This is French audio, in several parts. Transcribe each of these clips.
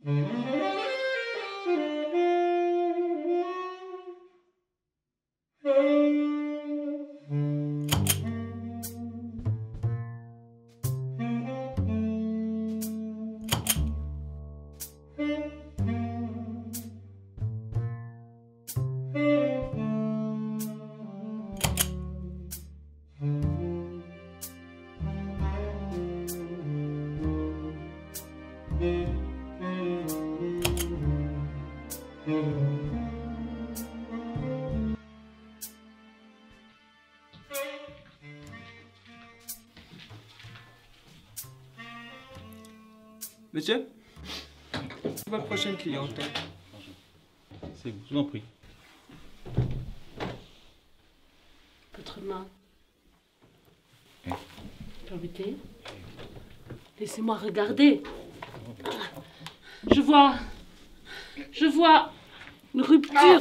Monsieur, votre prochaine cliente. C'est vous, je vous en prie. Votre main. Permettez. Laissez-moi regarder. Je vois une rupture.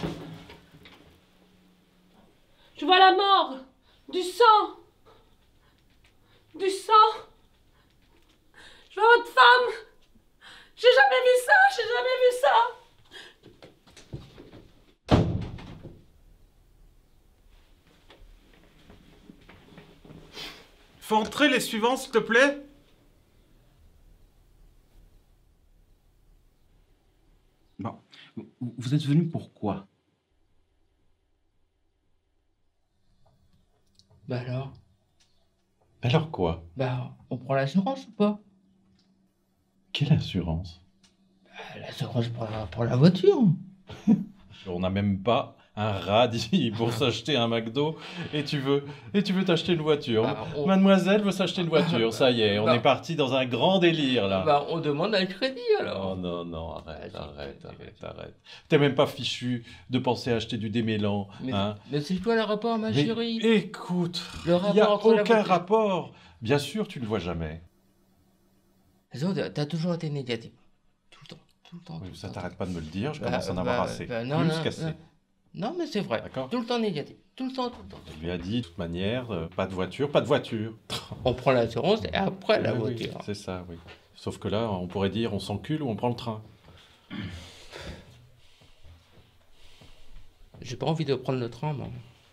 Je vois la mort. Du sang. Du sang. Je vois votre femme. J'ai jamais vu ça. J'ai jamais vu ça. Fais entrer les suivants, s'il te plaît. Bon, vous êtes venu pourquoi? Bah alors? Alors quoi? Bah, on prend l'assurance ou pas? Quelle assurance? Bah, l'assurance pour la voiture. On n'a même pas un radis pour s'acheter un McDo et tu veux t'acheter une voiture. Bah, Mademoiselle veut s'acheter une voiture, ça y est, on Bah, est parti dans un grand délire là. Bah, on demande un crédit alors. Oh non, arrête. T'es même pas fichu de penser à acheter du démêlant. Mais c'est quoi le rapport, ma chérie? Écoute, Le il n'y a rapport entre la aucun voiture- rapport. Bien sûr, tu ne le vois jamais. T'as toujours été négatif. Tout le temps. Oui, ça t'arrête pas de me le dire, je Bah, commence à en avoir assez. non, Plus qu'assez. Non, mais c'est vrai. D'accord. Tout le temps négatif. Tout le temps. Je lui ai dit, de toute manière, pas de voiture. On prend l'assurance et après la Oui, voiture. c'est ça, oui. Sauf que là, on pourrait dire, on s'encule ou on prend le train. J'ai pas envie de prendre le train, moi.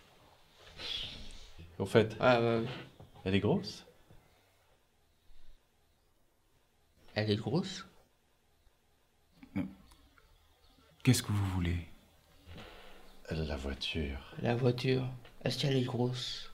Au fait, Ah, ouais. elle est grosse? Elle est grosse? Qu'est-ce que vous voulez? La voiture. La voiture, est-ce qu'elle est grosse?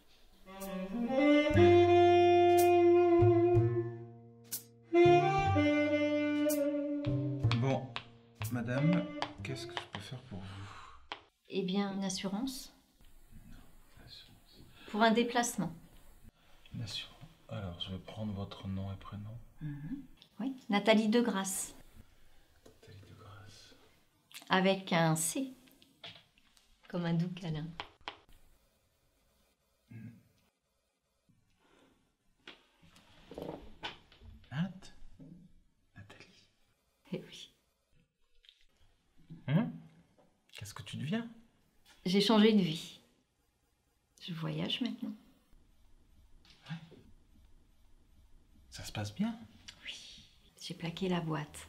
Bon, madame, qu'est-ce que je peux faire pour vous? Eh bien, une assurance? Pour un déplacement. Une assurance. Alors, je vais prendre votre nom et prénom. Oui, Nathalie Degrasse. Nathalie Degrasse. Avec un C. Comme un doux câlin. Nathalie. Eh oui. Qu'est-ce que tu deviens? J'ai changé de vie. Je voyage maintenant. Ça se passe bien? Oui. J'ai plaqué la boîte.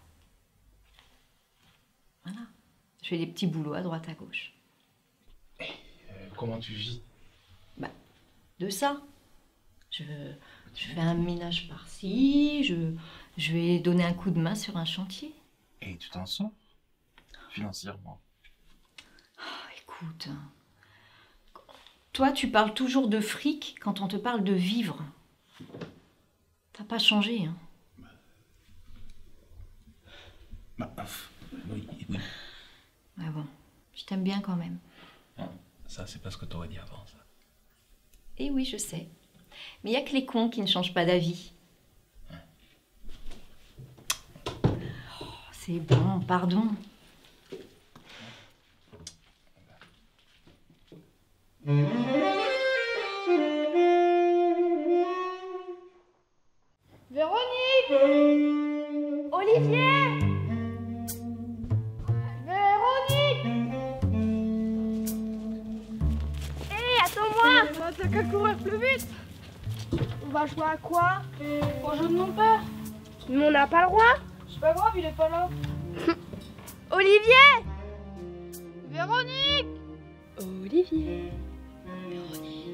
Voilà. Je fais des petits boulots à droite à gauche. Comment tu vis? De ça. Je fais un ménage par-ci, je vais donner un coup de main sur un chantier. Et tu t'en sors? Financièrement? Écoute, toi tu parles toujours de fric quand on te parle de vivre. T'as pas changé, hein? Oui. Ah bon, je t'aime bien quand même. Ça, c'est pas ce que t'aurais dit avant, ça. Eh oui, je sais. Mais il y a que les cons qui ne changent pas d'avis. Oh, c'est bon, pardon. Véronique! Olivier! Véronique! Hé, attends-moi! T'as qu'à courir plus vite! On va jouer à quoi? Au jeu de mon père. Mais on n'a pas le droit. C'est pas grave, il est pas là. Olivier! Véronique! Olivier! Véronique!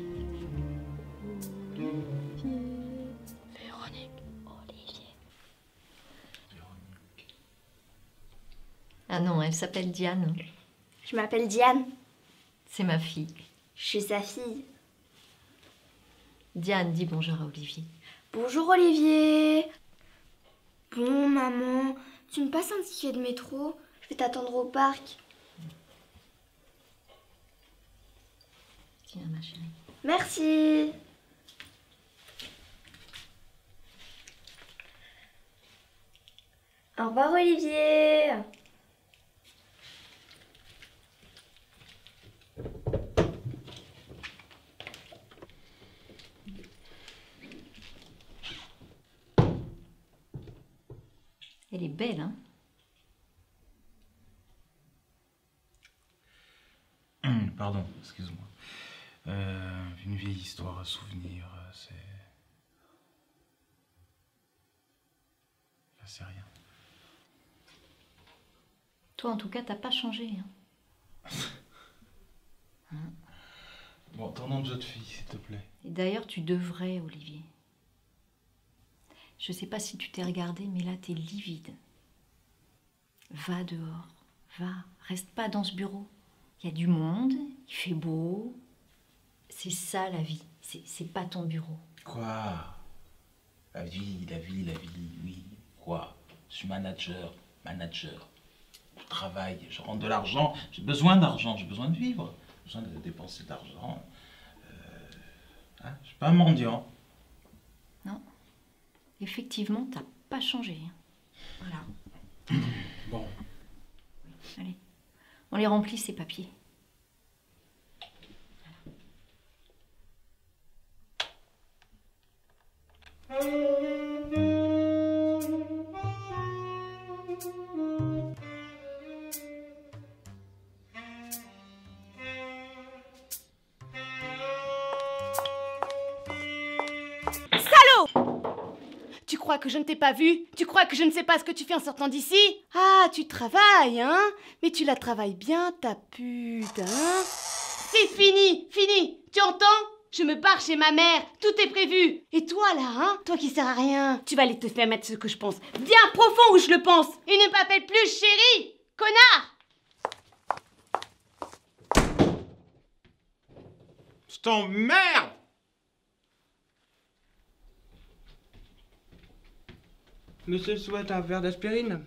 Véronique! Olivier! Ah non, elle s'appelle Diane. Je m'appelle Diane. C'est ma fille. Je suis sa fille. Diane, dis bonjour à Olivier. Bonjour Olivier. Bon maman, tu me passes un ticket de métro? Je vais t'attendre au parc. Tiens ma chérie. Merci. Au revoir Olivier. Elle est belle, hein? Pardon, excuse-moi. Une vieille histoire à souvenir, c'est rien. Toi, en tout cas, t'as pas changé. Hein? Bon, ton nom de jeune fille, s'il te plaît. Et d'ailleurs, tu devrais, Olivier. Je sais pas si tu t'es regardé, mais là, t'es livide. Va dehors, va. Reste pas dans ce bureau. Il y a du monde, il fait beau. C'est ça, la vie. C'est pas ton bureau. Quoi? La vie, oui. Quoi? Je suis manager. Je travaille, je rentre de l'argent. J'ai besoin d'argent, j'ai besoin de vivre. J'ai besoin de dépenser de l'argent. Je suis pas un mendiant. Non. Effectivement, t'as pas changé. Voilà. Bon. Allez. On les remplit, ces papiers. Tu crois que je ne t'ai pas vu? Tu crois que je ne sais pas ce que tu fais en sortant d'ici? Ah, tu travailles, hein? Mais tu la travailles bien, ta pute, hein? C'est fini, fini! Tu entends? Je me barre chez ma mère, tout est prévu! Et toi, là, hein? Toi qui sers à rien, tu vas aller te faire mettre ce que je pense, bien profond où je le pense! Et ne m'appelle plus chérie! Connard! Je t'emmerde! Monsieur souhaite un verre d'aspirine?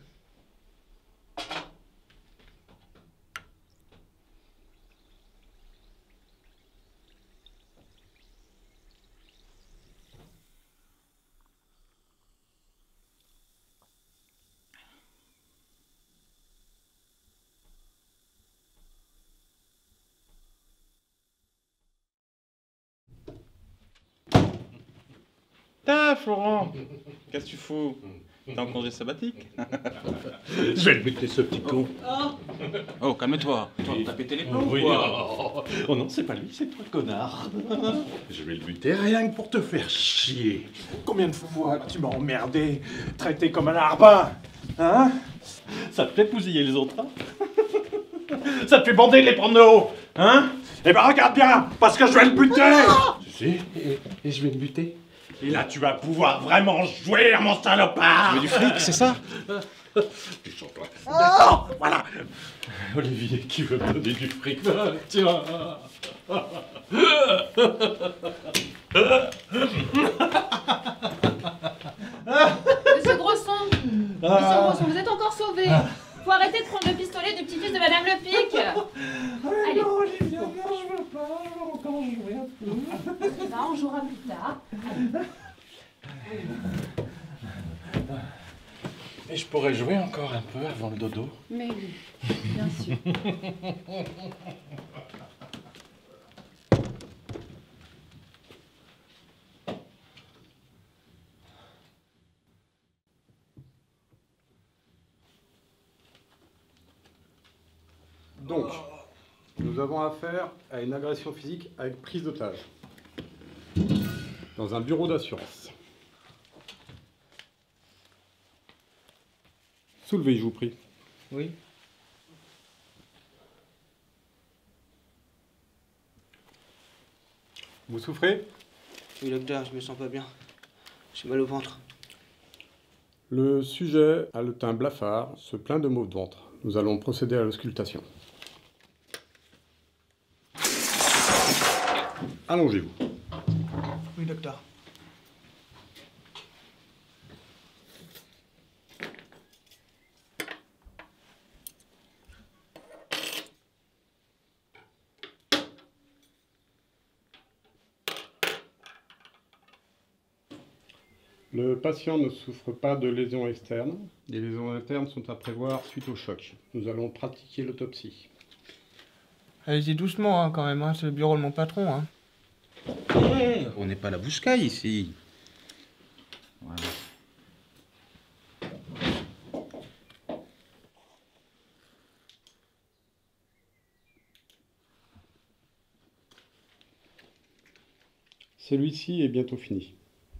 Ah, Florent, qu'est-ce que tu fous? T'es en congé sabbatique? Je vais le buter, ce petit con. Oh, calme-toi. Toi, t'as pété les plombs, Oui, quoi. oh non, c'est pas lui, c'est toi, connard. Je vais le buter rien que pour te faire chier. Combien de fois tu m'as emmerdé, traité comme un larbin, hein? Ça te fait bousiller les autres, hein? Ça te fait bander de les prendre de haut, hein? Eh ben regarde bien, parce que je vais le buter. Tu sais, et je vais le buter. Et là, tu vas pouvoir vraiment jouir, mon salopard. Tu veux du fric, c'est ça? D'accord, voilà. Olivier qui veut me donner du fric. Tiens. Monsieur Grosson! Monsieur Grosson, vous êtes encore sauvé! Faut arrêter de prendre le pistolet du petit-fils de Madame Le Pic! Allez. Non, Olivier, non, je veux pas, je veux encore jouer un peu. Ça, on jouera plus tard. Et je pourrais jouer encore un peu avant le dodo. Mais oui, bien sûr. Donc, nous avons affaire à une agression physique avec prise d'otage dans un bureau d'assurance. Soulevez, je vous prie. Oui. Vous souffrez? Oui, docteur, je me sens pas bien. J'ai mal au ventre. Le sujet a le teint blafard, se plaint de maux de ventre. Nous allons procéder à l'auscultation. Allongez-vous. Oui, docteur. Le patient ne souffre pas de lésions externes. Les lésions internes sont à prévoir suite au choc. Nous allons pratiquer l'autopsie. Allez-y doucement, hein, quand même, hein. C'est le bureau de mon patron. Hein. On n'est pas à la bouscaille ici. Voilà. Celui-ci est bientôt fini.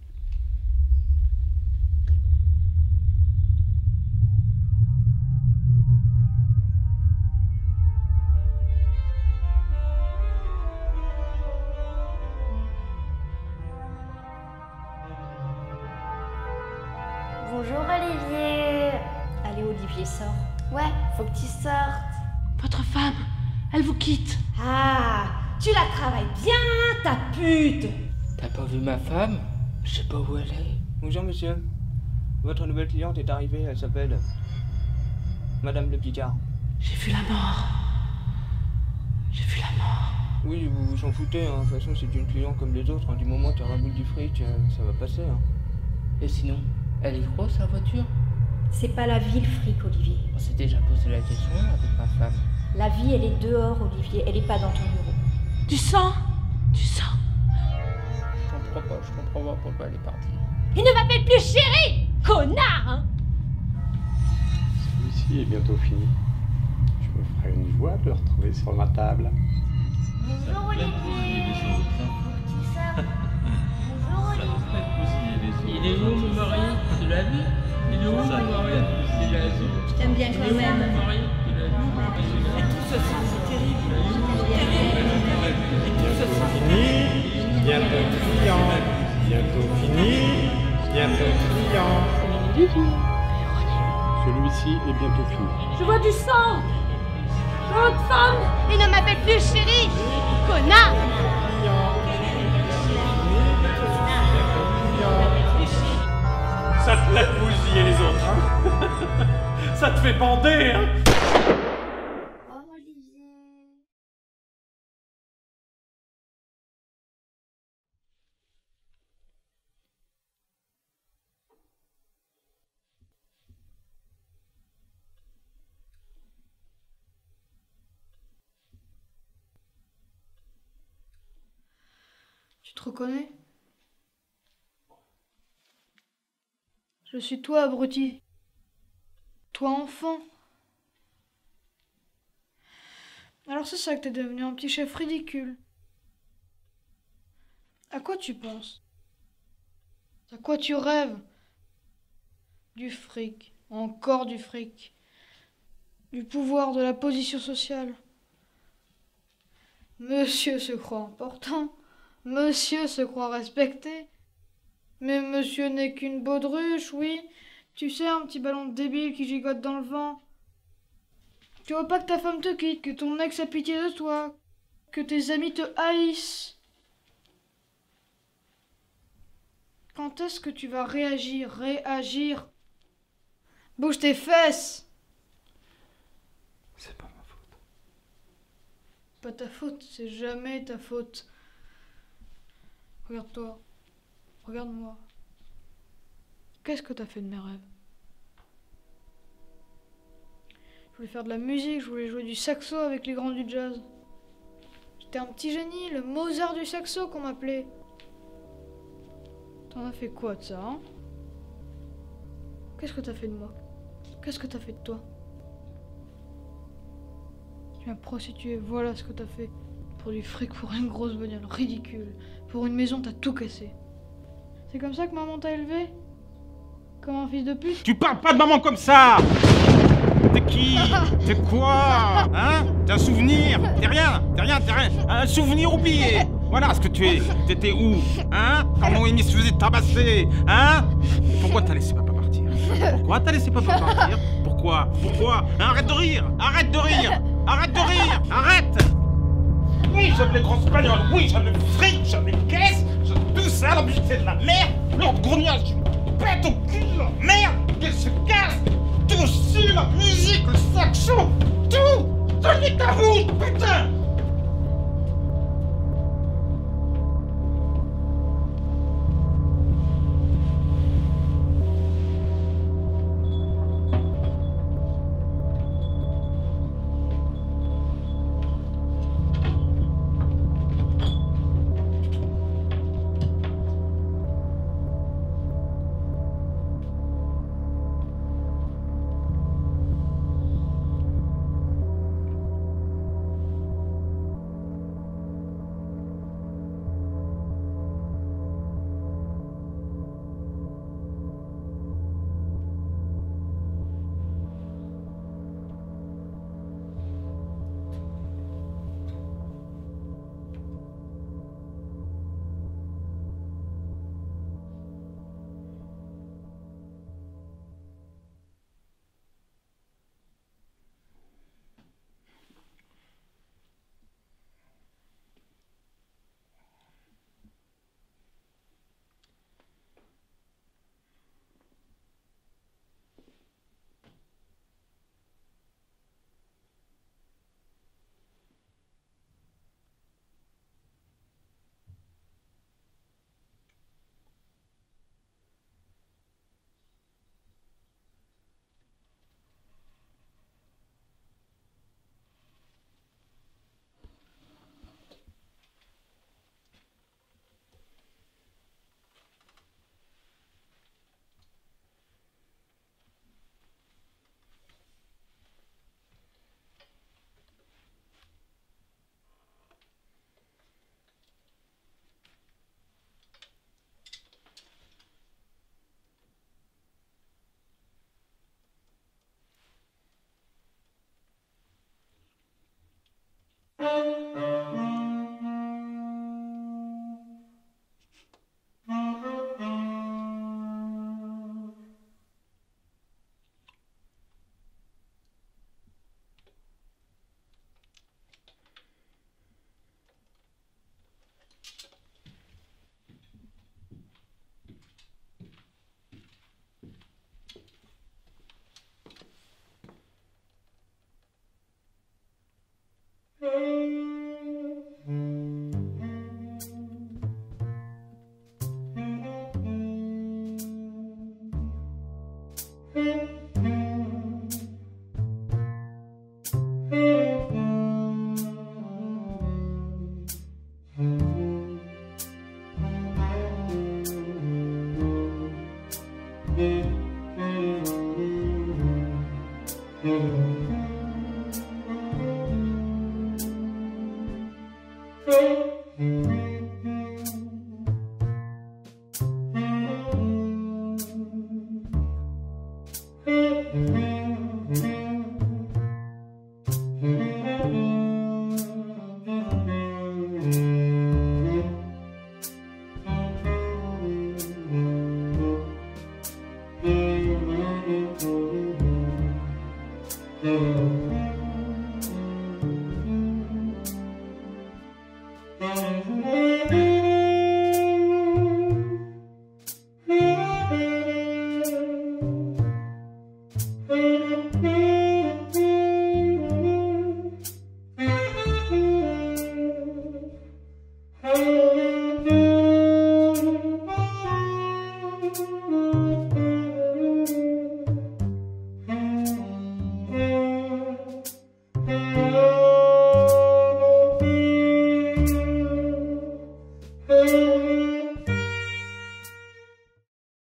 Bonjour Olivier. Allez, Olivier, sors. Ouais, faut que tu sortes. Votre femme, elle vous quitte. Ah, tu la travailles bien, ta pute. T'as pas vu ma femme? Je sais pas où elle est. Bonjour, monsieur. Votre nouvelle cliente est arrivée. Elle s'appelle Madame Le Picard. J'ai vu la mort. J'ai vu la mort. Oui, vous vous en foutez. Hein. De toute façon, c'est une cliente comme les autres. Hein. Du moment que tu raboutes du fric, ça va passer. Hein. Et sinon, elle est grosse sa voiture? C'est pas la vie le fric, Olivier. On s'est déjà posé la question avec ma femme. La vie, elle est dehors, Olivier. Elle est pas dans ton bureau. Du sang. Du sang. Je comprends pas pourquoi elle est partie. Il ne m'appelle plus chérie, connard, hein. Celui-ci est bientôt fini. Je me ferai une joie de le retrouver sur ma table. Bonjour Olivier. Faut que tu sortes. Bonjour Olivier. Il est où mon mari? Tu l'as vu? Il est où mon mari? Il l'a vu. Je t'aime bien quand même. Mon mari? Il l'a vu. Tout ça, c'est terrible. Fini. Bientôt client. Bientôt fini. Bientôt client. Celui-ci est bientôt fini. Je vois du sang. Je vois votre femme. Il ne m'appelle plus chérie, connard. Ça te plaît de bousiller les autres, hein? Ça te fait bander, hein? Oh Olivier. Tu te reconnais? Je suis toi, abruti. Toi, enfant. Alors c'est ça que t'es devenu, un petit chef ridicule. À quoi tu penses? À quoi tu rêves? Du fric, encore du fric. Du pouvoir, de la position sociale. Monsieur se croit important. Monsieur se croit respecté. Mais monsieur n'est qu'une baudruche, oui. Tu sais, un petit ballon débile qui gigote dans le vent. Tu vois pas que ta femme te quitte, que ton ex a pitié de toi, que tes amis te haïssent. Quand est-ce que tu vas réagir? Bouge tes fesses! C'est pas ma faute. Pas ta faute, c'est jamais ta faute. Regarde-toi. Regarde-moi. Qu'est-ce que t'as fait de mes rêves? Je voulais faire de la musique, je voulais jouer du saxo avec les grands du jazz. J'étais un petit génie, le Mozart du saxo qu'on m'appelait. T'en as fait quoi de ça, hein? Qu'est-ce que t'as fait de moi? Qu'est-ce que t'as fait de toi? Tu m'as prostitué, voilà ce que t'as fait. Pour du fric, pour une grosse bagnole ridicule. Pour une maison, t'as tout cassé. C'est comme ça que maman t'a élevé? Comme un fils de pute. Tu parles pas de maman comme ça! T'es qui? T'es quoi? Hein? T'es un souvenir? T'es rien. Un souvenir oublié. Voilà ce que tu es. T'étais où? Hein? Quand Noémie se faisait tabasser? Hein? Pourquoi t'as laissé papa partir? Pourquoi t'as laissé papa partir? Pourquoi? Arrête de rire! Arrête! Oui, j'aime les grands espagnols. Oui, j'aime le fric, j'aime les caisses. J'aime tout ça, la musique c'est de la merde. L'autre grognage, tu me pètes au cul de la merde. Qu'elle se casse. Tout aussi, la musique, le saxo, tout! Donnez ta bouche, putain!